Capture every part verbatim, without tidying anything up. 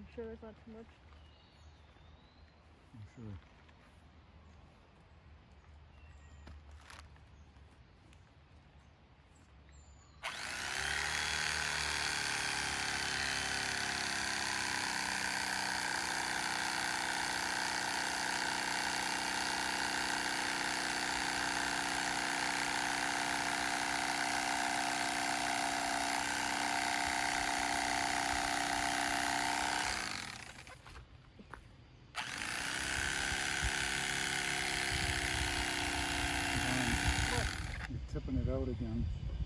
sure there's not too much. I'm sure. Tipping it out again.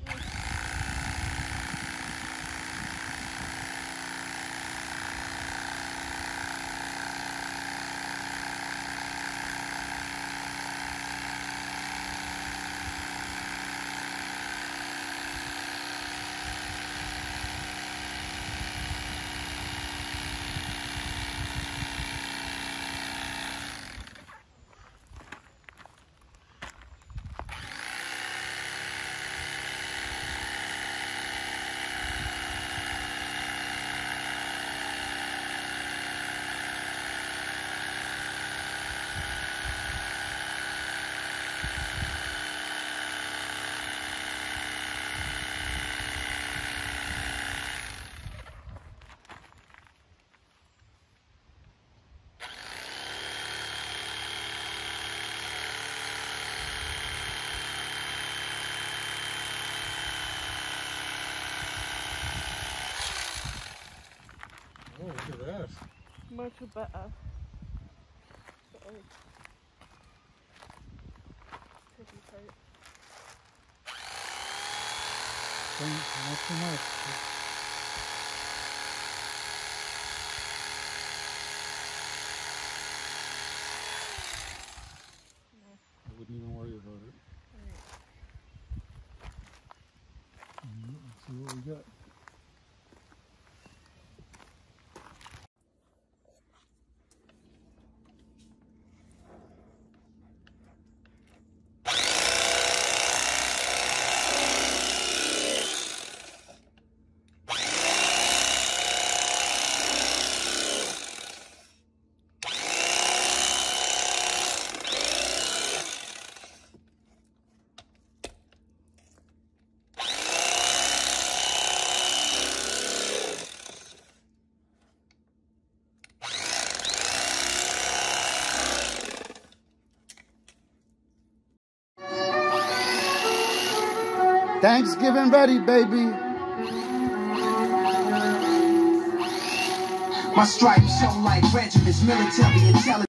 Oh, look at that. Much better. Sorry. Pretty tight. Not too much. No. I wouldn't even worry about it. Right. Mm, let's see what we got. Thanksgiving ready, baby. My stripes show like regiments, military intelligence.